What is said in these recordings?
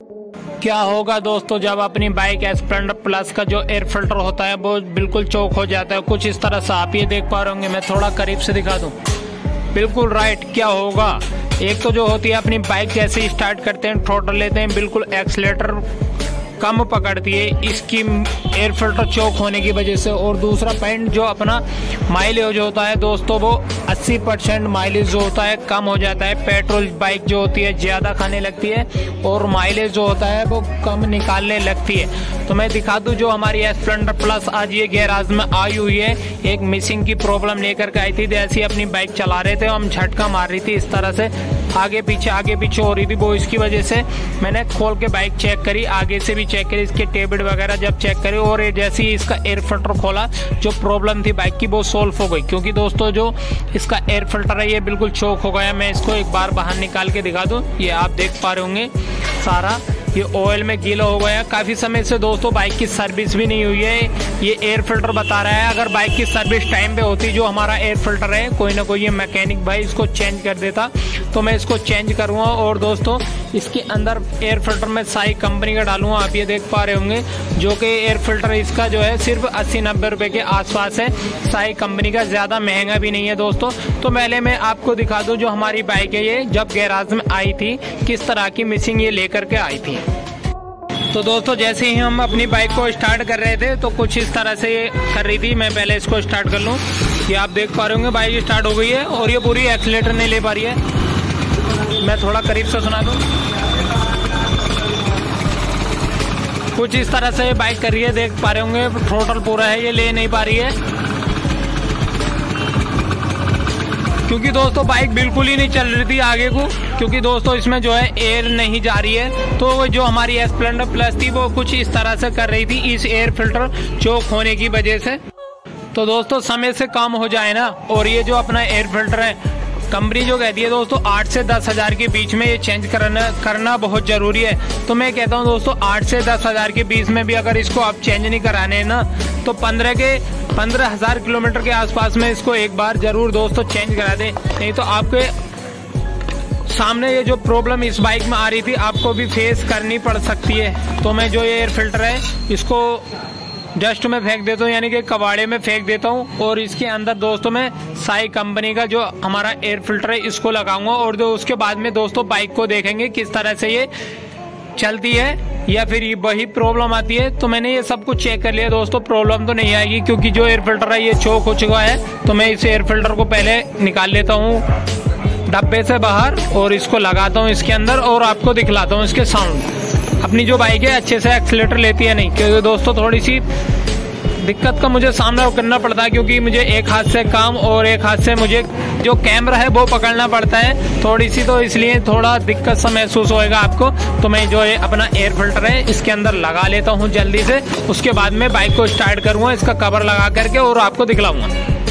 क्या होगा दोस्तों जब अपनी बाइक स्प्लेंडर प्लस का जो एयर फिल्टर होता है वो बिल्कुल चोक हो जाता है, कुछ इस तरह से आप ये देख पा रहे होंगे। मैं थोड़ा करीब से दिखा दूं, बिल्कुल राइट। क्या होगा, एक तो जो होती है अपनी बाइक जैसे ही स्टार्ट करते हैं थ्रॉटल लेते हैं, बिल्कुल एक्सीलेटर कम पकड़ती है इसकी एयर फिल्टर चोक होने की वजह से। और दूसरा पॉइंट जो अपना माइलेज होता है दोस्तों वो 80% माइलेज जो होता है कम हो जाता है। पेट्रोल बाइक जो होती है ज़्यादा खाने लगती है और माइलेज जो होता है वो कम निकालने लगती है। तो मैं दिखा दूं जो हमारी स्प्लेंडर प्लस आज ये गैराज में आई हुई है, एक मिसिंग की प्रॉब्लम लेकर के आई थी। जैसे ही अपनी बाइक चला रहे थे हम झटका मार रही थी इस तरह से, आगे पीछे हो रही थी वो। इसकी वजह से मैंने खोल के बाइक चेक करी, आगे से भी चेक करी, इसके टेबिट वगैरह जब चेक करी और जैसे ही इसका एयर फिल्टर खोला जो प्रॉब्लम थी बाइक की वो सोल्व हो गई। क्योंकि दोस्तों जो इसका एयर फिल्टर है ये बिल्कुल चोक हो गया। मैं इसको एक बार बाहर निकाल के दिखा दूं, ये आप देख पा रहे होंगे सारा ये ऑयल में गीला हो गया। काफी समय से दोस्तों बाइक की सर्विस भी नहीं हुई है। ये एयर फिल्टर बता रहा है, अगर बाइक की सर्विस टाइम पे होती जो हमारा एयर फिल्टर है कोई ना कोई ये मैकेनिक भाई इसको चेंज कर देता, तो मैं इसको चेंज करूंगा। और दोस्तों इसके अंदर एयर फिल्टर में साई कंपनी का डालूंगा, आप ये देख पा रहे होंगे, जो कि एयर फिल्टर इसका जो है सिर्फ 80-90 रुपए के आसपास है। साई कंपनी का, ज्यादा महंगा भी नहीं है दोस्तों। तो पहले मैं आपको दिखा दूं जो हमारी बाइक है ये जब गैराज में आई थी किस तरह की मिसिंग ये लेकर के आई थी। तो दोस्तों जैसे ही हम अपनी बाइक को स्टार्ट कर रहे थे तो कुछ इस तरह से ये कर रही थी। मैं पहले इसको स्टार्ट कर लूँ, ये आप देख पा रहे होंगे बाइक स्टार्ट हो गई है और ये पूरी एक्सीलेटर नहीं ले पा रही है। मैं थोड़ा करीब से सुना दूँ, कुछ इस तरह से बाइक कर रही है, देख पा रहे होंगे थ्रॉटल पूरा है, ये ले नहीं पा रही है क्योंकि दोस्तों बाइक बिल्कुल ही नहीं चल रही थी आगे को। क्योंकि दोस्तों इसमें जो है एयर नहीं जा रही है, तो जो हमारी स्प्लेंडर प्लस थी वो कुछ इस तरह से कर रही थी इस एयर फिल्टर चोक होने की वजह से। तो दोस्तों समय से काम हो जाए ना, और ये जो अपना एयर फिल्टर है कंपनी जो कहती है दोस्तों 8 से 10 हजार के बीच में ये चेंज करना बहुत जरूरी है। तो मैं कहता हूँ दोस्तों 8 से 10 हजार के बीच में भी अगर इसको आप चेंज नहीं कराने हैं ना तो 15,000 किलोमीटर के आसपास में इसको एक बार जरूर दोस्तों चेंज करा दें। नहीं तो आपके सामने ये जो प्रॉब्लम इस बाइक में आ रही थी आपको भी फेस करनी पड़ सकती है। तो मैं जो ये एयर फिल्टर है इसको डस्ट में फेंक देता हूँ, यानी कि कबाड़े में फेंक देता हूँ। और इसके अंदर दोस्तों मैं साई कंपनी का जो हमारा एयर फिल्टर है इसको लगाऊंगा। और जो उसके बाद में दोस्तों बाइक को देखेंगे किस तरह से ये चलती है या फिर ये वही प्रॉब्लम आती है। तो मैंने ये सब कुछ चेक कर लिया दोस्तों, प्रॉब्लम तो नहीं आएगी क्योंकि जो एयर फिल्टर है ये चोक हो चुका है। तो मैं इस एयर फिल्टर को पहले निकाल लेता हूँ डब्बे से बाहर और इसको लगाता हूँ इसके अंदर और आपको दिखलाता हूँ इसके साउंड। अपनी जो बाइक है अच्छे से एक्सीलेटर लेती है नहीं, क्योंकि दोस्तों थोड़ी सी दिक्कत का मुझे सामना करना पड़ता है क्योंकि मुझे एक हाथ से काम और एक हाथ से मुझे जो कैमरा है वो पकड़ना पड़ता है थोड़ी सी, तो इसलिए थोड़ा दिक्कत सा महसूस होएगा आपको। तो मैं जो ये अपना एयर फिल्टर है इसके अंदर लगा लेता हूँ जल्दी से, उसके बाद में बाइक को स्टार्ट करूँगा इसका कवर लगा करके और आपको दिखलाऊंगा।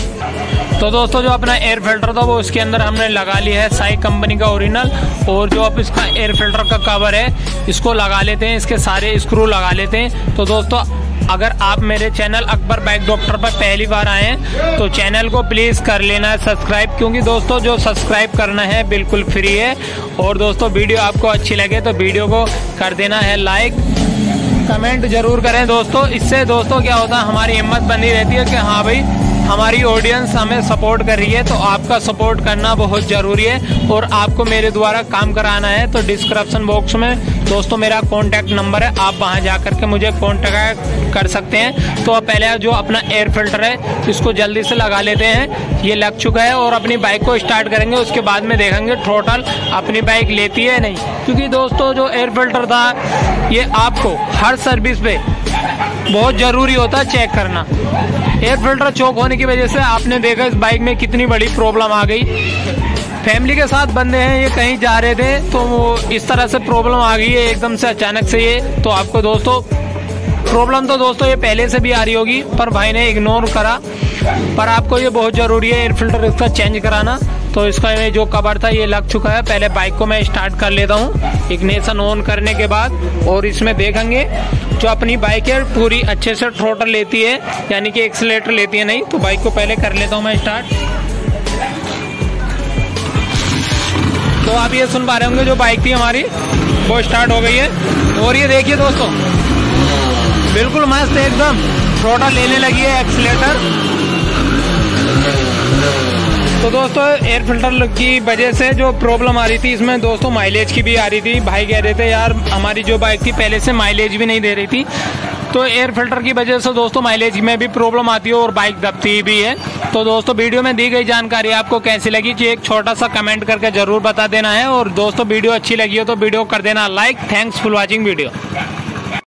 तो दोस्तों जो अपना एयर फिल्टर था वो इसके अंदर हमने लगा लिया है साई कंपनी का ओरिजिनल। और जो अब इसका एयर फिल्टर का कवर है इसको लगा लेते हैं, इसके सारे स्क्रू लगा लेते हैं। तो दोस्तों अगर आप मेरे चैनल अकबर बाइक डॉक्टर पर पहली बार आए हैं तो चैनल को प्लीज़ कर लेना है सब्सक्राइब, क्योंकि दोस्तों जो सब्सक्राइब करना है बिल्कुल फ्री है। और दोस्तों वीडियो आपको अच्छी लगे तो वीडियो को कर देना है लाइक, कमेंट जरूर करें दोस्तों। इससे दोस्तों क्या होता है हमारी हिम्मत बनी रहती है कि हाँ भाई हमारी ऑडियंस हमें सपोर्ट कर रही है। तो आपका सपोर्ट करना बहुत ज़रूरी है और आपको मेरे द्वारा काम कराना है तो डिस्क्रिप्शन बॉक्स में दोस्तों मेरा कॉन्टैक्ट नंबर है, आप वहां जा करके मुझे कॉन्टैक्ट कर सकते हैं। तो पहले जो अपना एयर फिल्टर है इसको जल्दी से लगा लेते हैं, ये लग चुका है और अपनी बाइक को स्टार्ट करेंगे, उसके बाद में देखेंगे थ्रॉटल अपनी बाइक लेती है नहीं। क्योंकि दोस्तों जो एयर फिल्टर था ये आपको हर सर्विस पे बहुत ज़रूरी होता है चेक करना। एयर फिल्टर चोक होने की वजह से आपने देखा इस बाइक में कितनी बड़ी प्रॉब्लम आ गई। फैमिली के साथ बंदे हैं, ये कहीं जा रहे थे तो वो इस तरह से प्रॉब्लम आ गई है एकदम से अचानक से ये। तो आपको दोस्तों प्रॉब्लम तो दोस्तों ये पहले से भी आ रही होगी पर भाई ने इग्नोर करा, पर आपको ये बहुत ज़रूरी है एयर फिल्टर इसका चेंज कराना। तो इसका ये जो कवर था ये लग चुका है। पहले बाइक को मैं स्टार्ट कर लेता हूँ इग्निशन ऑन करने के बाद, और इसमें देखेंगे जो अपनी बाइक है पूरी अच्छे से थ्रॉटल लेती है, यानी कि एक्सीलेटर लेती है नहीं। तो बाइक को पहले कर लेता हूँ मैं स्टार्ट। तो आप ये सुन पा रहे होंगे जो बाइक थी हमारी वो स्टार्ट हो गई है। और ये देखिए दोस्तों, बिल्कुल मस्त एकदम थ्रोटल लेने लगी है, एक्सीलेटर। तो दोस्तों एयर फिल्टर की वजह से जो प्रॉब्लम आ रही थी इसमें दोस्तों, माइलेज की भी आ रही थी। भाई कह रहे थे यार हमारी जो बाइक थी पहले से माइलेज भी नहीं दे रही थी, तो एयर फिल्टर की वजह से दोस्तों माइलेज में भी प्रॉब्लम आती है और बाइक दबती भी है। तो दोस्तों वीडियो में दी गई जानकारी आपको कैसी लगी कि एक छोटा सा कमेंट करके जरूर बता देना है। और दोस्तों वीडियो अच्छी लगी हो तो वीडियो कर देना like. Thanks for watching video.